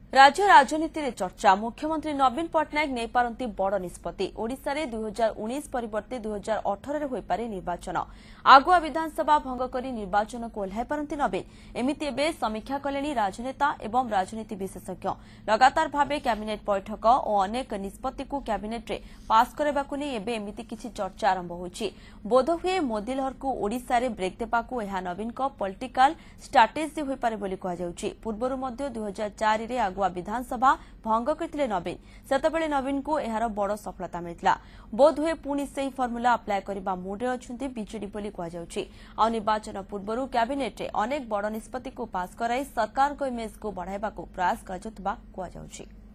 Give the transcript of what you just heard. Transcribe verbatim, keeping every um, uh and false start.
राज्य राजनीति रे चर्चा मुख्यमंत्री नवीन पटनायक नहीं पारती बड़ निष्पत्ति ओडिशा रे दुई हजार उन्नीस परिवर्ते दुई हजार अठारह हो पारे निर्वाचन आगुआ विधानसभा भंग करी निर्वाचन को ओह्लाई पारती नवीन एमिति एबे समीक्षा कलेनी राजनेता एवं राजनीति विशेषज्ञ लगातार भावे कैबिनेट बैठक और अनेक निष्पत्ति को कैबिनेट रे पास करबाकु नै एबे एमिति किछि चर्चा आरंभ होछि बोधहुए मोदी लहर को ओडिशा रे ब्रेक देबाकू एहा नवीन को पॉलिटिकल स्ट्रैटेजी होई पारे बोली कहा जाउछि पूर्वरु मध्ये दुई हजार चार रे आगुआ विधानसभा भंग करथिले नवीन सेतबेले नवीन को एहार बड़ सफलता मिलिला बोधहुए पुणी सेही फर्मुला अप्लाई करबा मूडरे अछंती बीजेडी बोली कहा जाउछि आ निर्वाचन पूर्वरु कैबिनेट रे अनेक बड़ निष्पत्ति को पास कराई सरकार को इमेज को बढ़ाइबा को प्रयास कराजतबा कहा जाउछि।